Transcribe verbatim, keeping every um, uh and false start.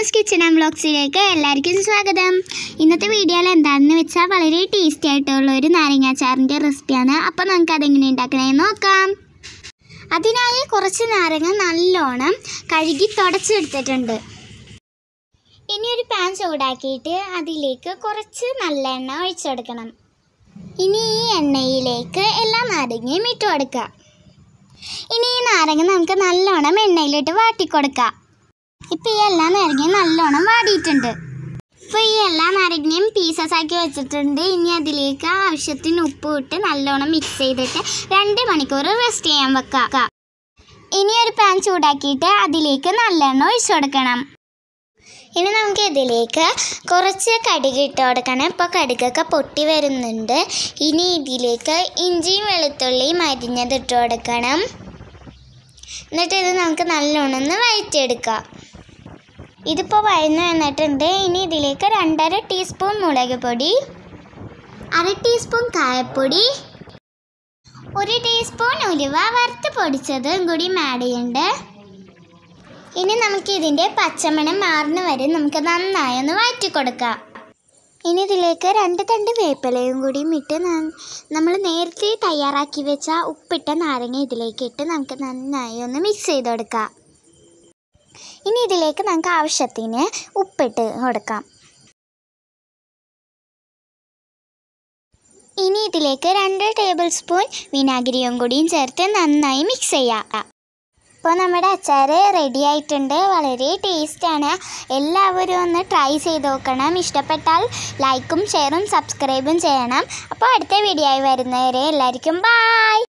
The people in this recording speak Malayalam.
ഷാനൂസ് കിച്ചൺ ആൻഡ് വ്ളോഗ്സിലേക്ക് എല്ലാവർക്കും സ്വാഗതം. ഇന്നത്തെ വീഡിയോയിൽ എന്താണെന്ന് വെച്ചാൽ വളരെ ടേസ്റ്റി ആയിട്ടുള്ള ഒരു നാരങ്ങാച്ചാറിൻ്റെ റെസിപ്പിയാണ്. അപ്പോൾ നമുക്ക് അതെങ്ങനെ ഉണ്ടാക്കണമെന്ന് നോക്കാം. അതിനായി കുറച്ച് നാരങ്ങ നല്ലോണം കഴുകി തുടച്ചെടുത്തിട്ടുണ്ട്. ഇനി ഒരു പാൻ ചൂടാക്കിയിട്ട് അതിലേക്ക് കുറച്ച് നല്ലെണ്ണ ഒഴിച്ചെടുക്കണം. ഇനി ഈ എണ്ണയിലേക്ക് എല്ലാ നാരങ്ങയും ഇട്ട് കൊടുക്കുക. ഇനി ഈ നാരങ്ങ നമുക്ക് നല്ലോണം എണ്ണയിലിട്ട് വാട്ടിക്കൊടുക്കാം. ഇപ്പോൾ ഈ എല്ലാ നാരങ്ങയും നല്ലോണം വാടിയിട്ടുണ്ട്. ഇപ്പോൾ ഈ എല്ലാ നാരങ്ങയും പീസസ് ആക്കി വെച്ചിട്ടുണ്ട്. ഇനി അതിലേക്ക് ആവശ്യത്തിന് ഉപ്പ് ഇട്ട് നല്ലോണം മിക്സ് ചെയ്തിട്ട് രണ്ട് മണിക്കൂർ റെസ്റ്റ് ചെയ്യാൻ വെക്കാം. ഇനി ഒരു പാൻ ചൂടാക്കിയിട്ട് അതിലേക്ക് നല്ലെണ്ണ ഒഴിച്ചു കൊടുക്കണം. ഇനി നമുക്ക് ഇതിലേക്ക് കുറച്ച് കടുക് ഇട്ട് കൊടുക്കണം. ഇപ്പോൾ കടുകൊക്കെ പൊട്ടി വരുന്നുണ്ട്. ഇനി ഇതിലേക്ക് ഇഞ്ചിയും വെളുത്തുള്ളിയും അരിഞ്ഞത് ഇട്ട് കൊടുക്കണം. എന്നിട്ട് ഇത് നമുക്ക് നല്ലോണം ഒന്ന് വഴറ്റിയെടുക്കാം. ഇതിപ്പോൾ വഴന്ന് വന്നിട്ടുണ്ട്. ഇനി ഇതിലേക്ക് രണ്ടര ടീസ്പൂൺ മുളക് പൊടി, അര ടീസ്പൂൺ കായപ്പൊടി, ഒരു ടീസ്പൂൺ ഉലുവ വറുത്ത് പൊടിച്ചതും കൂടി ആഡ് ചെയ്യുന്നുണ്ട്. ഇനി നമുക്ക് ഇതിൻ്റെ പച്ചമണം മാറുന്ന വരെ നമുക്ക് നന്നായി ഒന്ന് വഴറ്റി കൊടുക്കാം. ഇനി ഇതിലേക്ക് രണ്ട് തണ്ട് വേപ്പിലയും കൂടി ഇട്ട് നമ്മൾ നേരത്തെ തയ്യാറാക്കി വെച്ച ഉപ്പിട്ട നാരങ്ങ ഇതിലേക്ക് ഇട്ട് നമുക്ക് നന്നായി ഒന്ന് മിക്സ് ചെയ്ത് കൊടുക്കാം. ഇനി ഇതിലേക്ക് നമുക്ക് ആവശ്യത്തിന് ഉപ്പിട്ട് കൊടുക്കാം. ഇനി ഇതിലേക്ക് രണ്ട് ടേബിൾ സ്പൂൺ വിനാഗിരിയും കൂടിയും ചേർത്ത് നന്നായി മിക്സ് ചെയ്യാം. ഇപ്പോൾ നമ്മുടെ അച്ചാർ റെഡി ആയിട്ടുണ്ട്. വളരെ ടേസ്റ്റാണ്. എല്ലാവരും ഒന്ന് ട്രൈ ചെയ്ത് നോക്കണം. ഇഷ്ടപ്പെട്ടാൽ ലൈക്കും ഷെയറും സബ്സ്ക്രൈബും ചെയ്യണം. അപ്പോൾ അടുത്ത വീഡിയോ ആയി വരുന്നവരെ എല്ലാവർക്കും ബൈ.